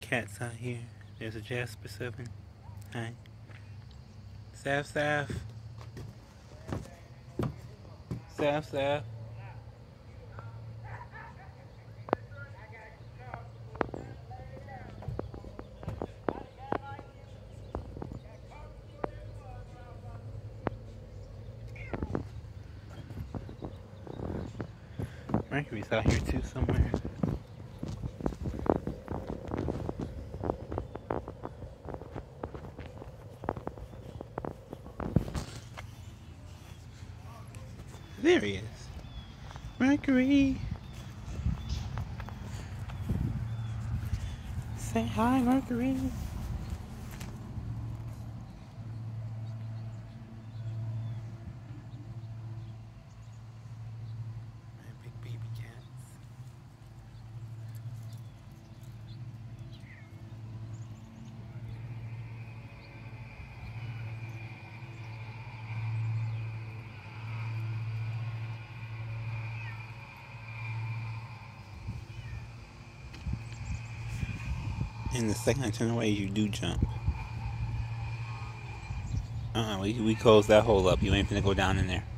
cats out here. There's a Jasper 7. Hi. Saf, Saf. Saf, Saf. Mercury's out here too somewhere. There he is. Mercury. Say hi, Mercury. My big baby cats. And the second I turn away, you do jump. We closed that hole up. You ain't finna go down in there.